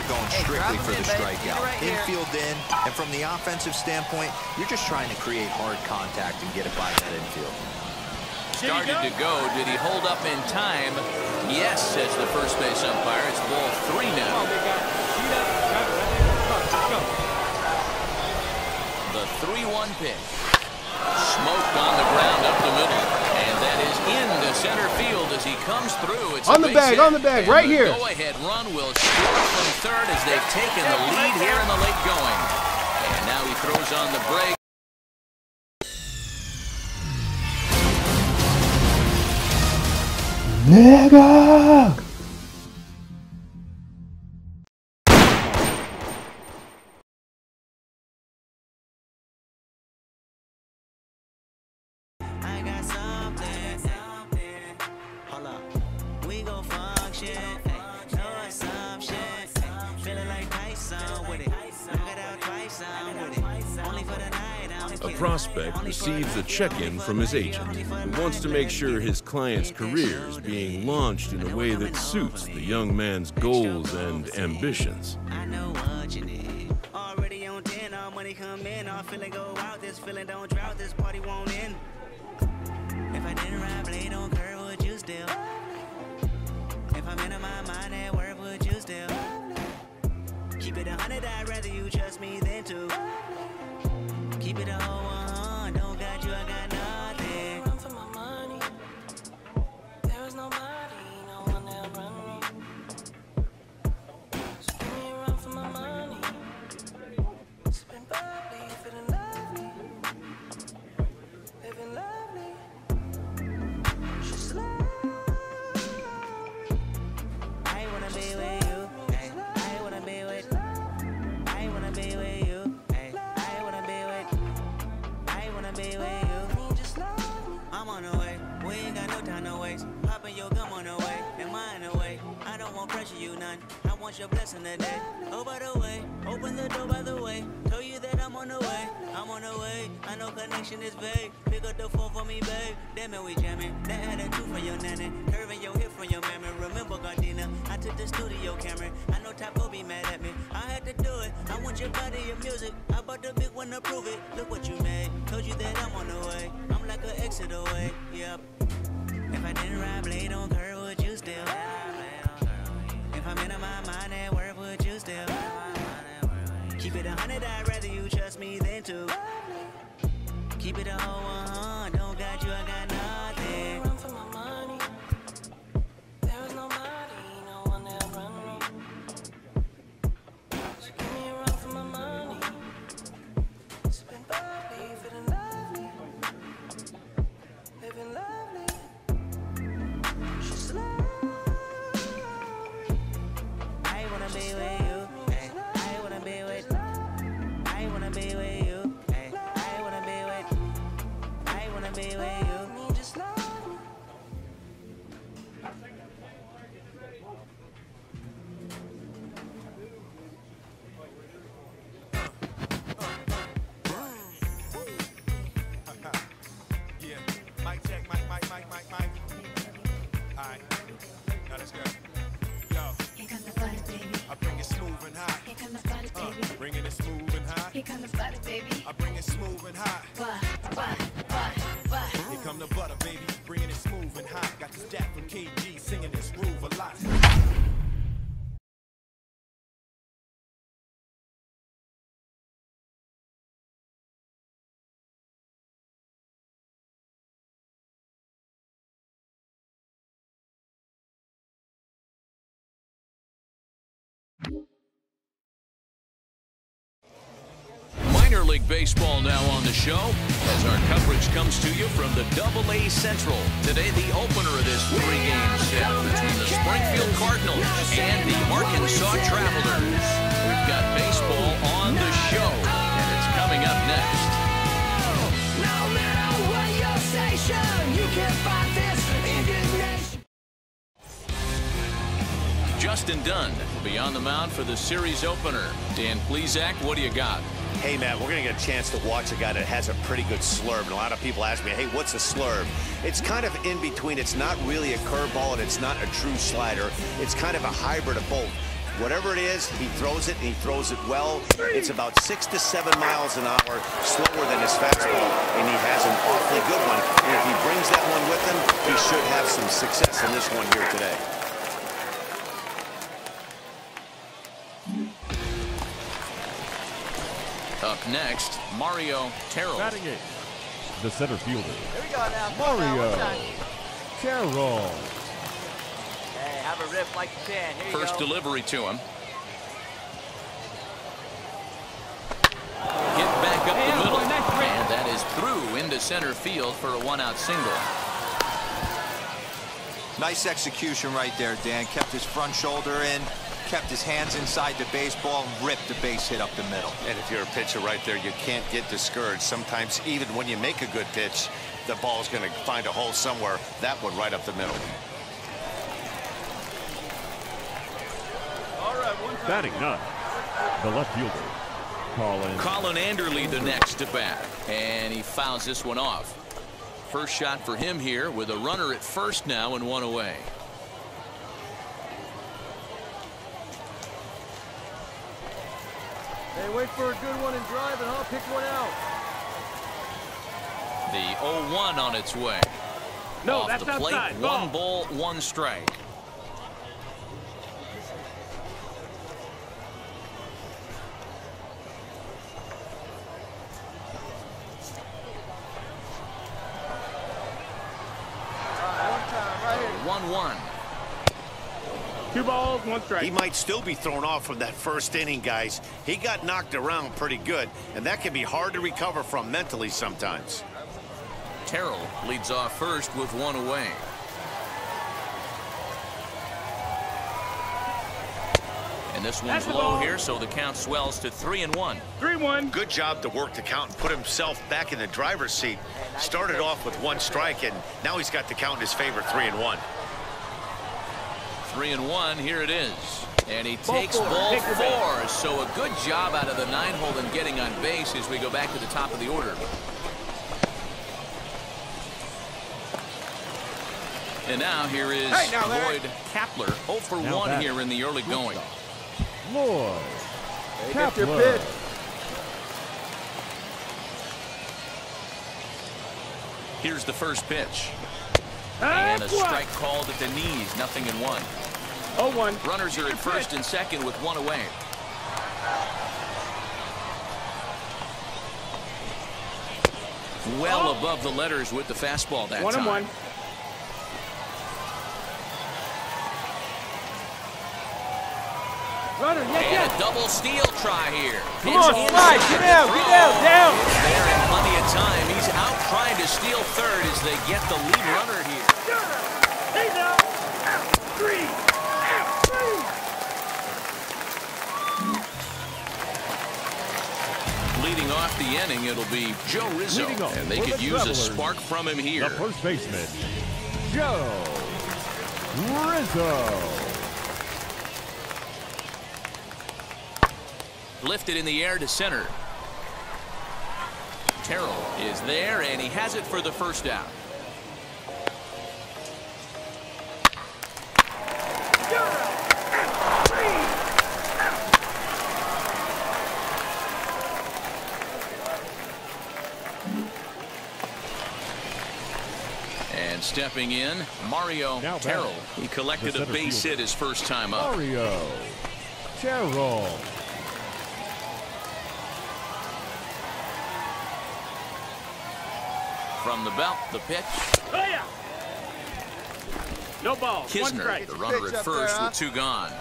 going strictly for the strikeout. Infield in, and from the offensive standpoint, you're just trying to create hard contact and get it by that infield. Started to go. Did he hold up in time? Yes, says the first base umpire. It's ball 3 now. The 3-1 pitch. Smoked on the ground up the middle. And that is into center field as he comes through. It's on the bag, right here. The go-ahead run will score from third as they've taken the lead here in the late going. And now he throws on the brake. Nigga! I got something. Hold up. We gon' function. No assumption. Feeling like Tyson with it. Knock it out twice, I'm with it. Only for the night. A prospect receives a check-in from his agent, who wants to make sure his client's career is being launched in a way that suits the young man's goals and ambitions. I know what you need. Already on 10, all money come in. All feeling go out. This feeling don't drought. This party won't end. If I didn't ride blade on curve, would you still? If I'm in my mind at work, would you still? Keep it 100, I'd rather you trust me than to. Keep it a whole 100, don't got you, I got nothing. Run for my money. There is nobody, no one that'll run me. So give me a run for my money. Sipping bubbly, feeling lovely. Living lovely. She's lovely. I wanna be with you. I wanna be with. I wanna be with you. I'm on the way, we ain't got no time to waste. Popping your gum on the way, and mine away. I don't want pressure, you none. I want your blessing today. Oh, by the way, open the door by the way. Told you that I'm on the way, I'm on the way. I know connection is vague. Pick up the phone for me, babe. Damn it, we jamming. That had a 2 for your nanny. Curving your hip from your mammy. Remember, Gardena, I took the studio camera. I know Tapo be mad at me. I had to do it. I want your body, your music. I bought the big one to prove it. Look what you made. Told you that I'm on the way. I'm like an exit away. Yep. If I didn't ride blade on curve, would you still? If I'm in my mind at work, would you still? Keep it 100, I'd rather you trust me than to. Keep it a whole 100, don't got you, I got nothing. Run for my money. There is nobody, no one that'll run me. So give me a run for my money. Sipping bubbly, feeling lovely. Living lovely. She's lovely. I wanna be with you. I wanna be with. I wanna be with you. I wanna be with. I wanna be with you. Just love me. Yeah, mic check, mic. All right, now let's go. Yo, Here come the butter, baby. I bring it smooth and hot. Here come the butter, baby. Bringing it smooth and hot. Here come the butter, baby. I bring it smooth and hot. Here come the butter, baby. Bringing it smooth and hot. Got this jack from KG singing this groove a lot. Minor League Baseball now on the show as our coverage comes to you from the AA Central. Today, the opener of this 3-game set between the Springfield Cardinals and the Arkansas Travelers. We've got baseball on the show, and it's coming up next. No matter what your station, you can fight this indignation. Justin Dunn will be on the mound for the series opener. Dan Plesac, what do you got? Hey, Matt, we're going to get a chance to watch a guy that has a pretty good slurve. And a lot of people ask me, hey, what's a slurve? It's kind of in between. It's not really a curveball, and it's not a true slider. It's kind of a hybrid of both. Whatever it is, he throws it, and he throws it well. It's about 6 to 7 miles an hour, slower than his fastball, and he has an awfully good one. And if he brings that one with him, he should have some success in this one here today. Up next, Mario Terrell. Batting it, the center fielder. Here we go now. Mario Terrell. Hey, have a rip like you can. Here you First go. delivery to him. Hit back up the middle, and that is through into center field for a one-out single. Nice execution right there, Dan. Kept his front shoulder in, kept his hands inside the baseball, and ripped the base hit up the middle. And if you're a pitcher right there, you can't get discouraged. Sometimes even when you make a good pitch, the ball's going to find a hole somewhere. That one right up the middle. Batting ninth, the left fielder, Colin Anderle the next to bat, and he fouls this one off. First shot for him here with a runner at first now and one away. Hey, wait for a good one and drive, and I'll pick one out. The 0-1 on its way. No, off that's the plate, outside. one ball, one strike. Two balls, one strike. He might still be thrown off from that first inning, guys. He got knocked around pretty good, and that can be hard to recover from mentally sometimes. Terrell leads off first with one away. And this one's low here, so the count swells to 3-1. 3-1. Good job to work the count and put himself back in the driver's seat. Started off with one strike, and now he's got the count in his favor, 3-1. 3-1, here it is. And he takes ball four. So a good job out of the 9-hole in getting on base as we go back to the top of the order. And now here is Lloyd Kapler, 0 for 1 here in the early going. Lloyd Kapler. Your pitch. Here's the first pitch. And a strike called at the knees, 0-1. 0-1. Runners are at first and second with one away. Well above the letters with the fastball that time. 1-1. Runner, and a double steal try here. Come on, slide, get down, down. There in plenty of time. He's out trying to steal third as they get the lead runner here. Hey now, three. Leading off the inning, it'll be Joe Rizzo, and they could use a spark from him here. The first baseman, Joe Rizzo. Lifted in the air to center. Terrell is there, and he has it for the first out. And stepping in, Mario Terrell. He collected a base hit his first time up. Mario Terrell. From the belt, the pitch. Oh, yeah. No ball. Kisner, the runner at first with two gone.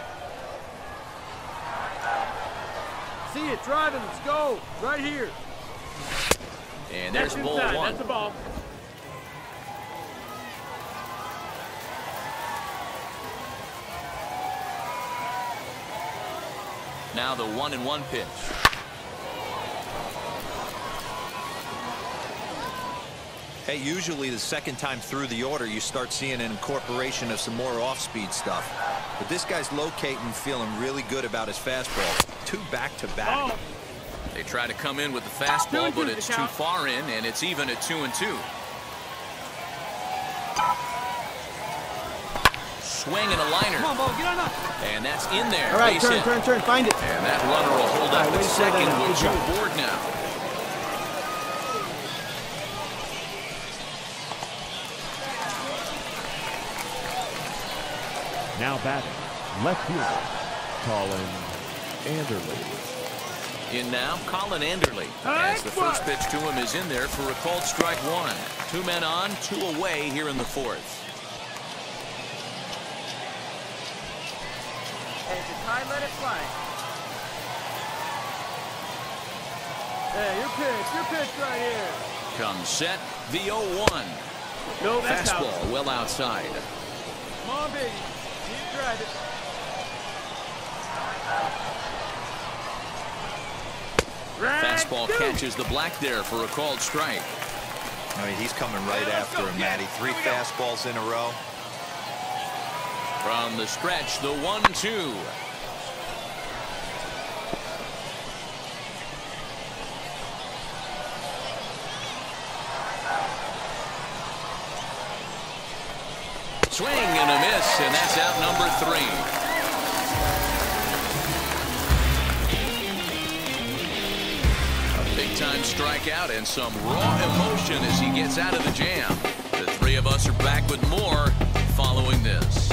See it, driving, let's go. Right here. And there's ball one. That's the ball. Now the 1-1 pitch. Hey, usually the second time through the order, you start seeing an incorporation of some more off-speed stuff. But this guy's locating, feeling really good about his fastball. 2 back-to-back. Oh. They try to come in with the fastball, but it's too far in, and it's even at 2-2. swing and a liner. Come on, Bo, get on up. And that's in there. All right, Base hit. turn, find it. And that runner will hold up at second with you aboard now. Now batting, left fielder, Colin Anderley. In now, Colin Anderley. As the first pitch to him is in there for a called strike one. 2 men on, 2 away here in the fourth. Hey, if it's high, let it fly. Hey, your pitch right here. Comes set, the 0-1. No, that's out. Fastball well outside. Come on, baby. See it, drive it. Fastball catches the black there for a called strike. I mean, he's coming right after him, Matty. 3 fastballs in a row. From the stretch, the 1-2. Swing and a miss, and that's out number 3. Big-time strikeout and some raw emotion as he gets out of the jam. The 3 of us are back with more following this.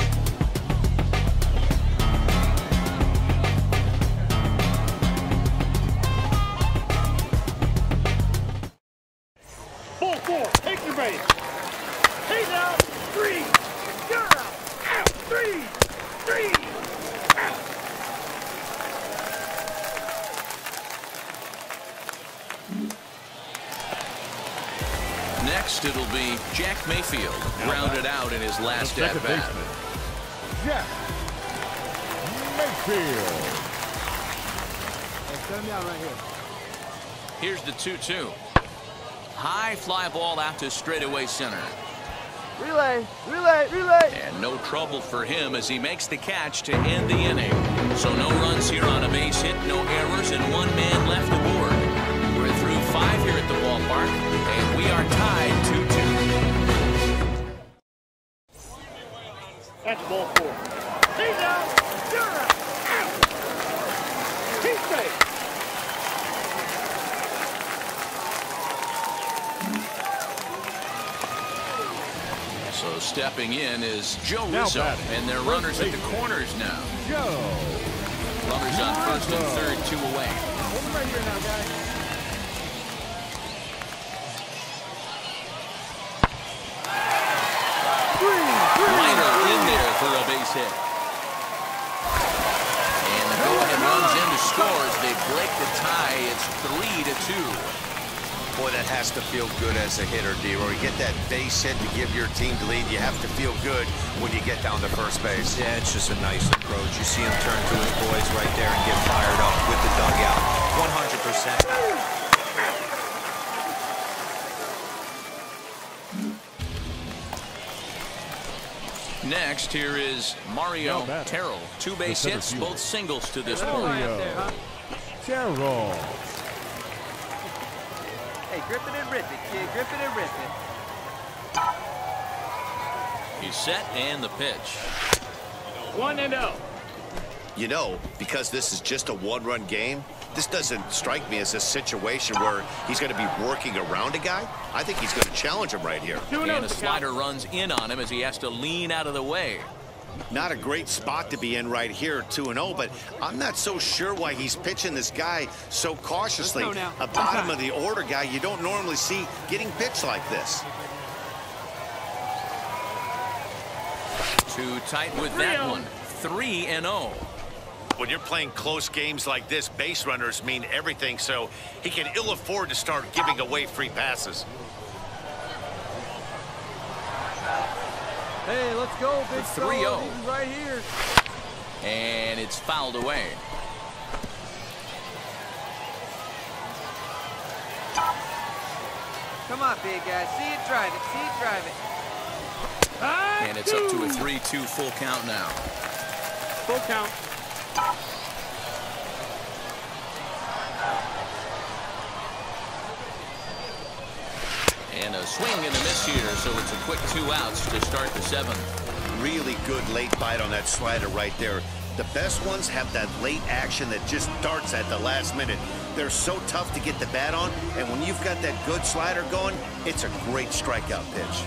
Four, take your base. He's out. 3. You're out. 3. Out. Next, it'll be Jack Mayfield, grounded out in his last at bat. Jack Mayfield. Hey, set him down right here. Here's the 2-2. High fly ball out to straightaway center. Relay. And no trouble for him as he makes the catch to end the inning. So no runs here on a base hit, no errors, and 1 man left aboard. We're through 5 here at the ballpark, and we are tied 2-2. That's ball 4. He's out. You're out. He's safe. So stepping in is Joe Rizzo, and they're runners at the corners now. Joe. Runners on first and third, 2 away. Hold him right here now, guys. Liner in there for a base hit. And the go-ahead runs in to score as they break the tie. It's 3-2. Boy, that has to feel good as a hitter, D-Roy. You get that base hit to give your team the lead. You have to feel good when you get down to first base. Yeah, it's just a nice approach. You see him turn to his boys right there and get fired up with the dugout. 100%. Next, here is Mario Terrell. 2 base hits, both singles to this point. Mario Terrell. Hey, grip it and rip it, kid. Grip it and rip it. He's set, and the pitch. 1-0. You know, because this is just a 1-run game, this doesn't strike me as a situation where he's going to be working around a guy. I think he's going to challenge him right here. And a slider runs in on him as he has to lean out of the way. Not a great spot to be in right here, 2-0, but I'm not so sure why he's pitching this guy so cautiously. A bottom of the order guy you don't normally see getting pitched like this. Too tight with that one. 3-0. When you're playing close games like this, base runners mean everything, so he can ill afford to start giving away free passes. Hey, let's go, big 3-0. He's right here. And it's fouled away. Come on, big guy. See it, drive it. See it, drive it. And it's up to a 3-2 full count now. Full count. And a swing and a miss here, so it's a quick 2 outs to start the 7th. really good late bite on that slider right there. The best ones have that late action that just darts at the last minute. They're so tough to get the bat on, and when you've got that good slider going, it's a great strikeout pitch.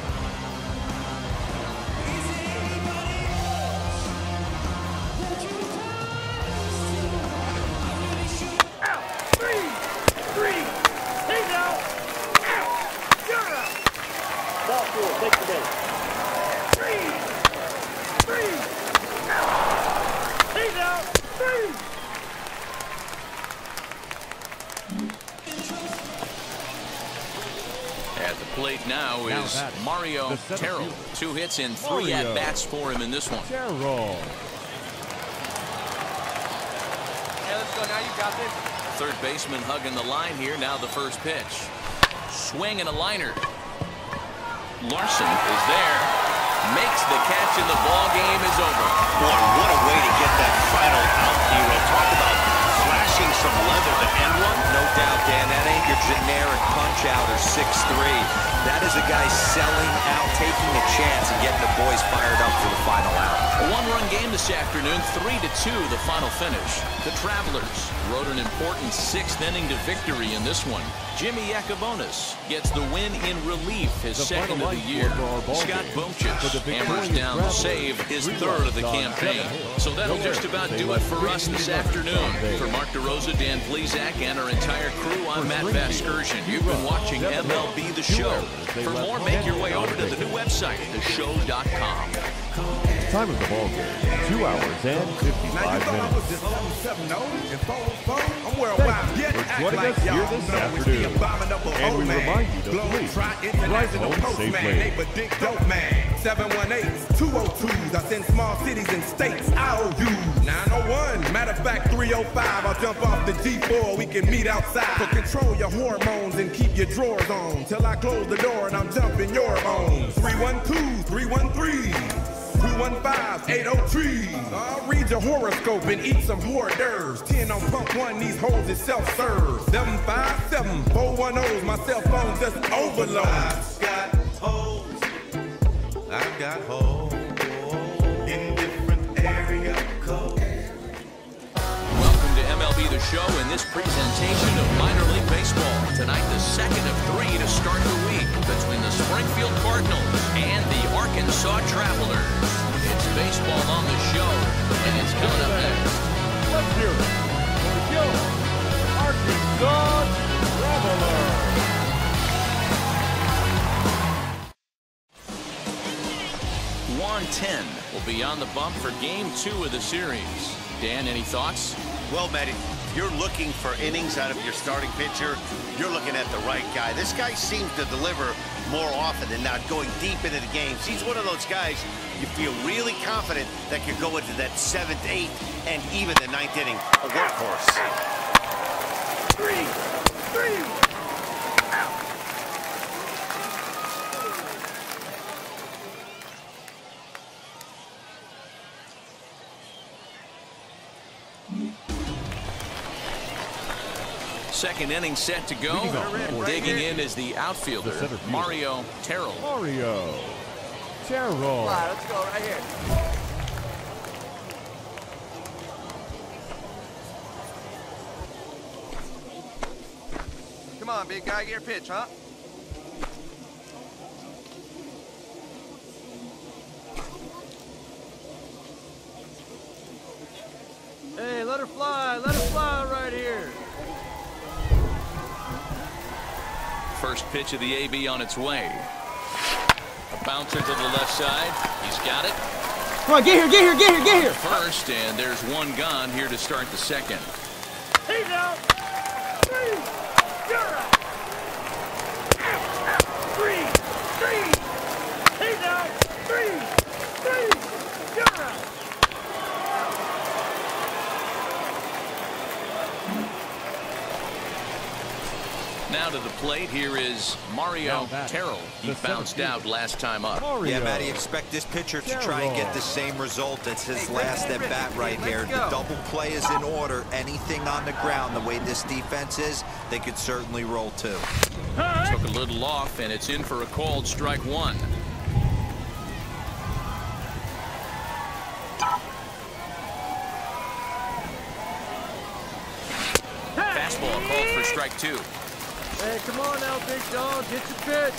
At the plate now is Mario Terrell. 2 hits and 3 at-bats for him in this one. Terrell. Hey, let's go now. You got this. Third baseman hugging the line here. Now the first pitch. Swing and a liner. Larson is there. Makes the catch and the ball game is over. Boy, what a way to get that final out, hero. Talk about flashing some leather to end one. No doubt, Dan. That ain't your generic punch-out or 6'3". That is a guy selling out, taking a chance, and getting the boys fired up for the final out. A 1-run game this afternoon, 3-2 the final finish. The Travelers rode an important 6th inning to victory in this one. Jimmy Yacobonis gets the win in relief, his second of the year. Scott Bumchich hammers down the save, his third of the campaign. So that'll just about do it for us this afternoon. For Mark DeRosa, Dan Plesac, and our entire crew, I'm Matt Vasgersian. You've been watching MLB The Show. For more, make your way over to the new website, theshow.com. Time of the ball game, 2 hours and 55 minutes. For joining us here this afternoon, and we remind you to please drive home safely. 718-202s. I send small cities and states. I owe you 901. Matter of fact, 305. I'll jump off the G4. We can meet outside. So control your hormones and keep your drawers on till I close the door and I'm dumping your bones. 312-313. 215-803. I'll read your horoscope and eat some hors d'oeuvres. 10 on pump 1, these hoes is self-serve. 757-410's my cell phone just overload. I've got hoes. I've got hoes in different area codes. Welcome to MLB The Show in this presentation of minor league baseball. Tonight, the second of 3 to start the week between the Springfield Cardinals and the Arkansas Travelers. It's baseball on the show, and it's coming up next. Let's hear it for your Arkansas Travelers. 110 will be on the bump for Game 2 of the series. Dan, any thoughts? Well, Matt, if you're looking for innings out of your starting pitcher, you're looking at the right guy. This guy seems to deliver more often than not, going deep into the games. He's one of those guys you feel really confident that could go into that 7th, 8th, and even the 9th inning. A workhorse. 3. Second inning set to go. Digging in is the outfielder, Mario Terrell. Mario Terrell. All right, let's go right here. Come on, big guy, get your pitch, huh? Hey, let her fly right here. First pitch of the AB on its way. A bouncer to the left side. He's got it. Come on, get here. First, and there's one gone here to start the second. He's out. 3. You're out. 3. He's out. 3. You're out. Now to the plate, here is Mario Terrell. He bounced out last time up. Yeah, Matty, expect this pitcher to try and get the same result as his last at bat right here. The double play is in order. Anything on the ground, the way this defense is, they could certainly roll too. Took a little off, and it's in for a called strike 1. fastball called for strike 2. Hey, come on now, big dog. Get your pitch.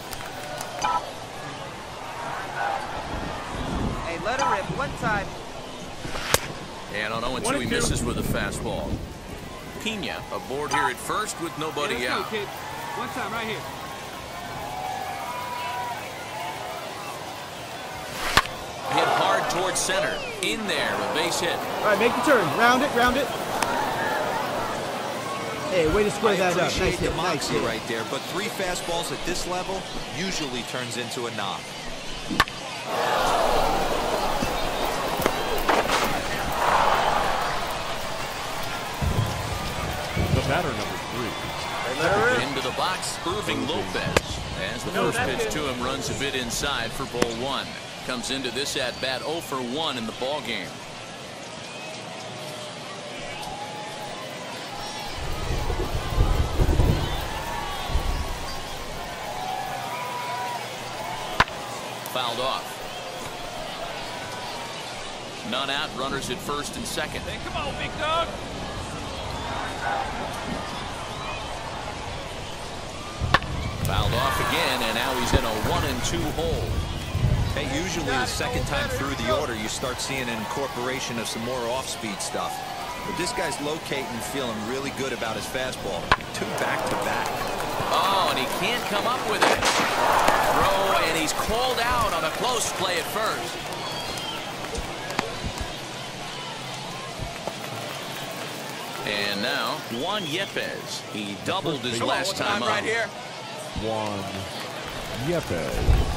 Hey, let her rip. One time. And on 0-2, he misses with a fastball. Pena aboard here at first with nobody out. Go, kid. One time right here. Hit hard towards center. In there with base hit. All right, make the turn. Round it, round it. Hey, way to square that up. Nice Appreciate the hit, nice moxie hit. right there, but 3 fastballs at this level usually turns into a knock. The batter, number 3. Into the box, Irving Lopez. As the first pitch to him runs a bit inside for ball 1. Comes into this at-bat 0 for 1 in the ball game. Fouled off. None out, runners at first and second. Hey, come on, big dog. Fouled off again, and now he's in a 1-2 hole. Hey, usually the second time through the order, you start seeing an incorporation of some more off-speed stuff. But this guy's locating and feeling really good about his fastball. 2 back-to-back. Oh, and he can't come up with it. Throw, and he's called out on a close play at first. And now, Juan Yepez. He doubled his last time up. Right here. Juan Yepez.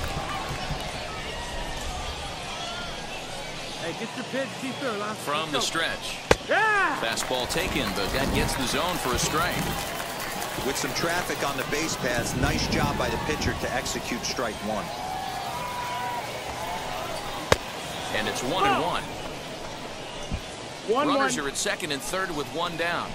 Hey, get your pitch. See through. From the stretch. Yeah! Fastball taken, but that gets the zone for a strike. With some traffic on the base paths, nice job by the pitcher to execute strike 1. And it's 1-1. Runners 1-1. are at second and third with 1 down.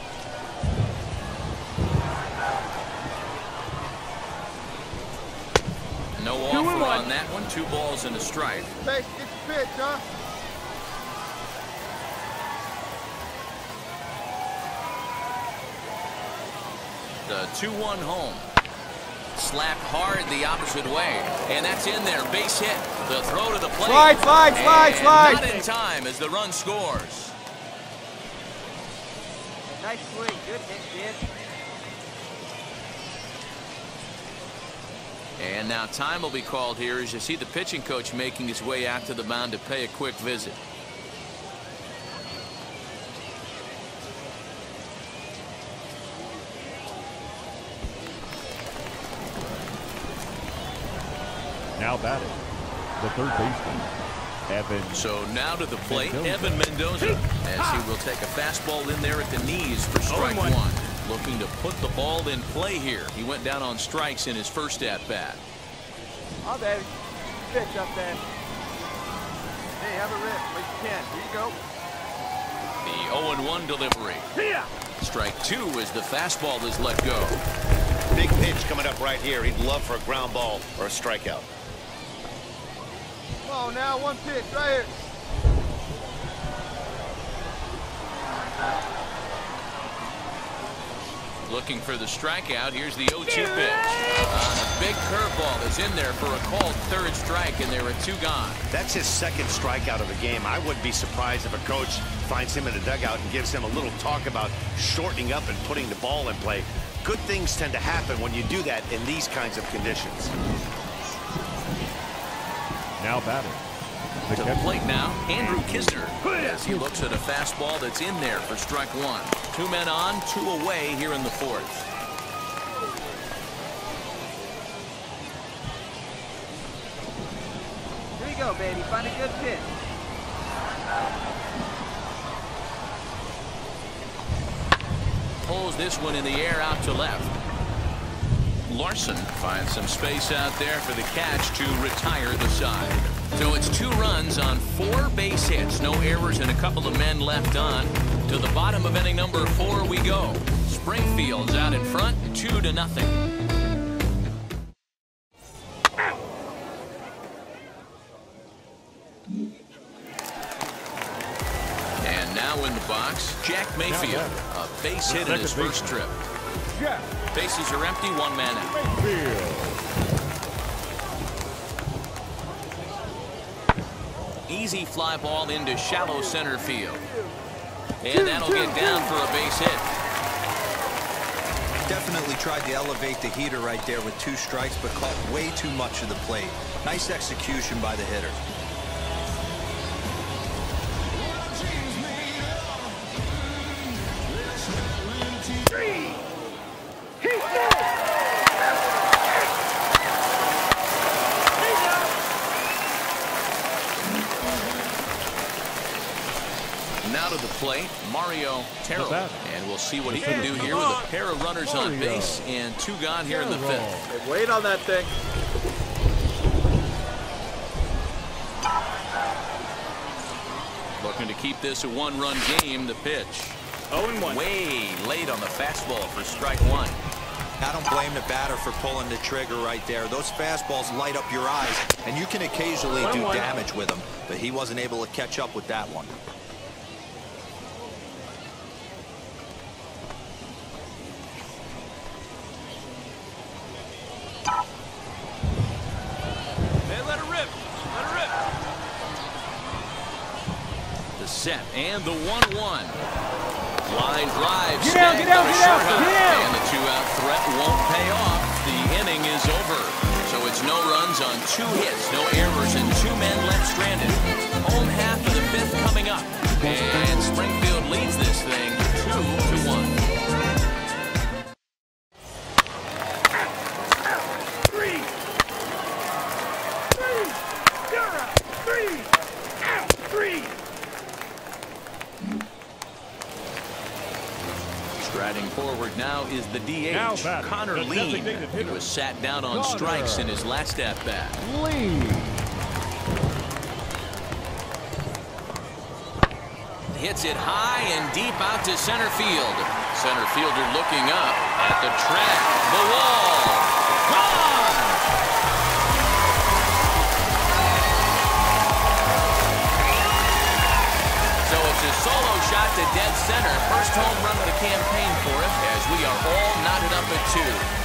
No offer on that one. 2 balls and a strike. Hey, get your pitch, huh? The 2-1 home. Slapped hard the opposite way. And that's in there. Base hit. The throw to the plate. Slide. Not in time as the run scores. Nice swing. Good hit, kid. And now time will be called here as you see the pitching coach making his way out to the mound to pay a quick visit. Now batting, the third baseman, Evan. So now to the plate, Evan Mendoza, as he will take a fastball in there at the knees for strike 1. Looking to put the ball in play here. He went down on strikes in his first at-bat. Oh, baby. Pitch up there. Hey, have a rip. But you can. Here you go. The 0-1 delivery. Here. Strike 2 as the fastball is let go. Big pitch coming up right here. He'd love for a ground ball or a strikeout. Come on now, 1 pitch right here. Looking for the strikeout. Here's the 0-2 pitch. A big curveball that's in there for a called third strike, and there are 2 gone. That's his second strikeout of the game. I wouldn't be surprised if a coach finds him in the dugout and gives him a little talk about shortening up and putting the ball in play. Good things tend to happen when you do that in these kinds of conditions. Now batting, To the plate now, Andrew Kisner, as he looks at a fastball that's in there for strike 1. 2 men on, 2 away here in the 4th. Here you go, baby. Find a good pitch. Pulls this one in the air out to left. Larson finds some space out there for the catch to retire the side. So it's 2 runs on 4 base hits. No errors and a couple of men left on. To the bottom of inning number 4 we go. Springfield's out in front, 2-0. And now in the box, Jack May. Mayfield, a base hit in his first trip. Bases are empty, one man out. Easy fly ball into shallow center field. And that'll get down for a base hit. Definitely tried to elevate the heater right there with 2 strikes, but caught way too much of the plate. Nice execution by the hitter. Now to the plate, Mario Terrell. And we'll see what he can do here with a pair of runners on base and 2 gone here in the 5th. Hey, wait on that thing. Looking to keep this a 1-run game, the pitch. 0-1. Way late on the fastball for strike 1. I don't blame the batter for pulling the trigger right there. Those fastballs light up your eyes, and you can occasionally do damage with them, but he wasn't able to catch up with that one. Set and the 1-1. Line drive. Get down, get down, get down, get down. And the 2-out threat won't pay off. The inning is over. So it's no runs on 2 hits, no errors, and 2 men left stranded. Home half of the 5th coming up. And Springfield leads this thing 2-1. Striding forward now is the DH, Connor Lean. He was sat down on strikes in his last at-bat. Hits it high and deep out to center field. Center fielder looking up at the track. The wall. Gone! So it's a solo shot to dead center. First home run of the campaign for him as we are all knotted up at 2.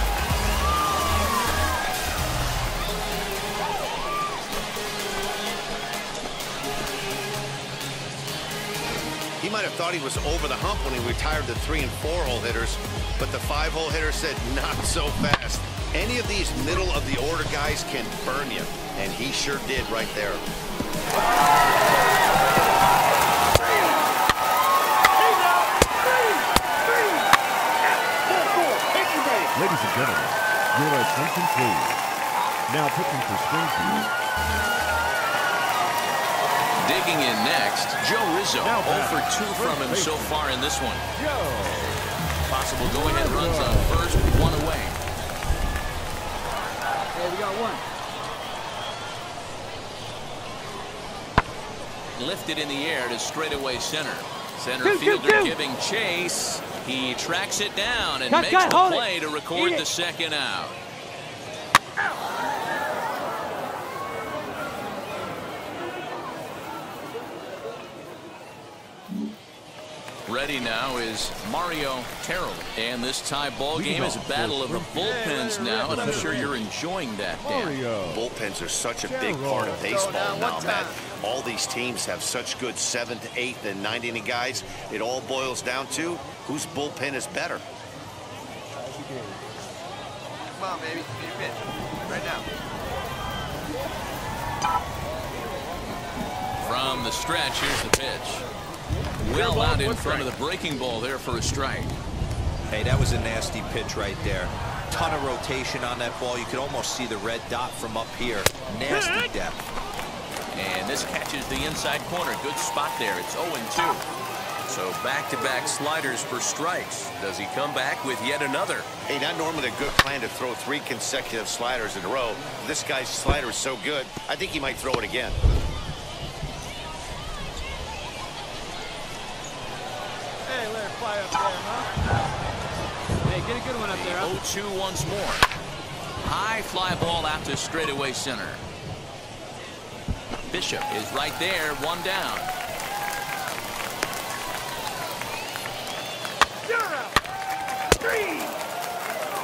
He might have thought he was over the hump when he retired the 3- and 4-hole hitters, but the 5-hole hitter said not so fast. Any of these middle of the order guys can burn you, and he sure did right there. Ladies and gentlemen, your attention please. Now pitching for Springfield. Digging in next, Joe Rizzo. 0 for 2 from him so far in this one. Possible go-ahead runs on first, 1 away. Hey, we got 1. Lifted in the air to straightaway center. Center fielder giving chase. He tracks it down and makes the play to record the 2nd out. Ready now is Mario Terrell. And this tie ball game is a battle of the bullpens now, and I'm sure you're enjoying that, Dan. Bullpens are such a big part of baseball now, Matt. All these teams have such good 7th, 8th, and 9th inning guys. It all boils down to whose bullpen is better. Come on, baby. Get your pitch. Right now. From the stretch, here's the pitch. Well out in front of the breaking ball there for a strike. Hey, that was a nasty pitch right there. Ton of rotation on that ball. You could almost see the red dot from up here. Nasty depth. And this catches the inside corner. Good spot there. It's 0-2. So back-to-back sliders for strikes. Does he come back with yet another? Hey, not normally a good plan to throw 3 consecutive sliders in a row. This guy's slider is so good, I think he might throw it again. Hey, let it fly up there, huh? Hey, get a good one up there, huh? 0-2 once more. High fly ball out to straightaway center. Bishop is right there, 1 down.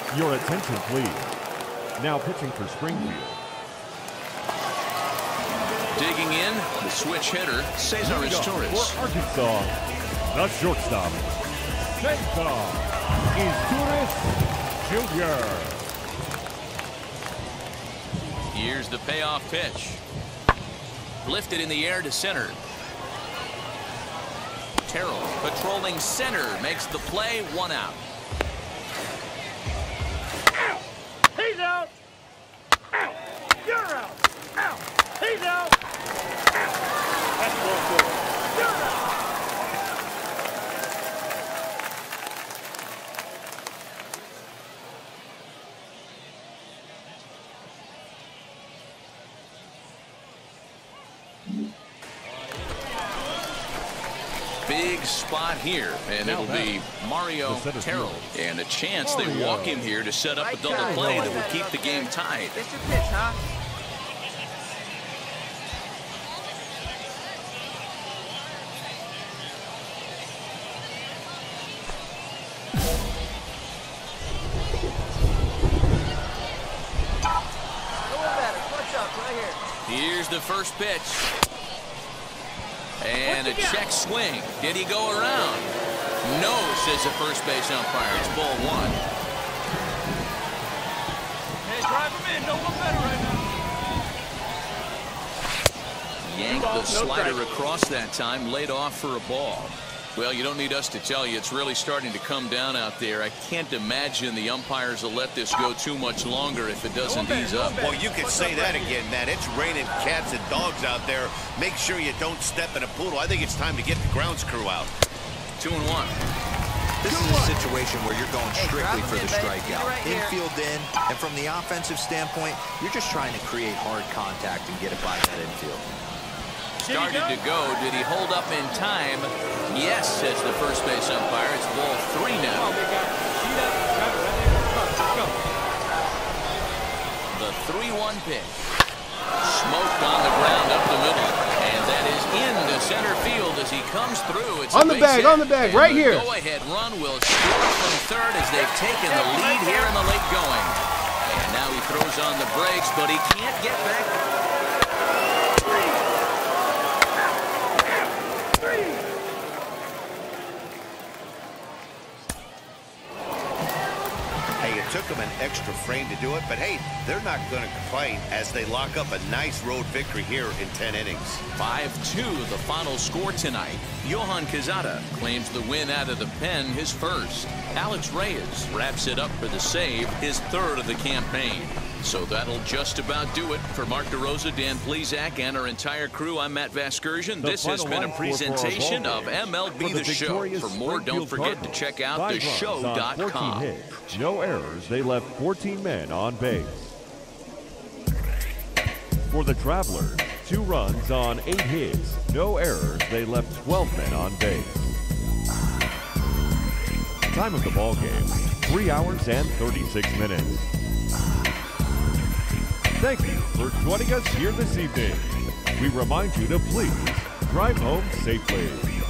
Your attention, please. Now pitching for Springfield. Digging in, the switch hitter, Cesar Torres. For Arkansas, the shortstop, Cesar Torres Jr. Here's the payoff pitch. Lifted in the air to center. Terrell patrolling center makes the play, 1 out. He's out. Out. You're out. Out. He's out. That's ball 4. You're out. Big spot here, and it'll be Mario Terrell. And a chance they walk him here to set up a double play that will keep the game tied. It's your pitch, huh? Here's the first pitch. And a check swing. Did he go around? No, says the first base umpire. It's ball 1. Hey, drive him in. Don't look better right now. Yanked the slider across that time. Laid off for a ball. Well, you don't need us to tell you it's really starting to come down out there. I can't imagine the umpires will let this go too much longer if it doesn't ease up. Well, you could say that again, Matt. It's raining cats and dogs out there. Make sure you don't step in a poodle. I think it's time to get the grounds crew out. 2-1. This is a situation where you're going strictly for the strikeout. Infield in, and from the offensive standpoint, you're just trying to create hard contact and get it by that infield. Started to go. Did he hold up in time? Yes, says the first base umpire. It's ball 3 now. The 3-1 pitch. Smoked on the ground up the middle. And that is into center field as he comes through. It's on the bag, right here. The go-ahead run will score from third as they've taken the lead here in the late going. And now he throws on the brakes, but he can't get back. Took them an extra frame to do it, but hey, they're not going to complain as they lock up a nice road victory here in 10 innings. 5-2 the final score tonight. Johan Quezada claims the win out of the pen, his first. Alex Reyes wraps it up for the save, his third of the campaign. So that'll just about do it. For Mark DeRosa, Dan Plesac, and our entire crew, I'm Matt Vasgersian. This has been a presentation of MLB The Show. For more, don't forget to check out theshow.com. No errors, they left 14 men on base. For the Travelers, 2 runs on 8 hits. No errors, they left 12 men on base. Time of the ball game, 3 hours and 36 minutes. Thank you for joining us here this evening. We remind you to please drive home safely.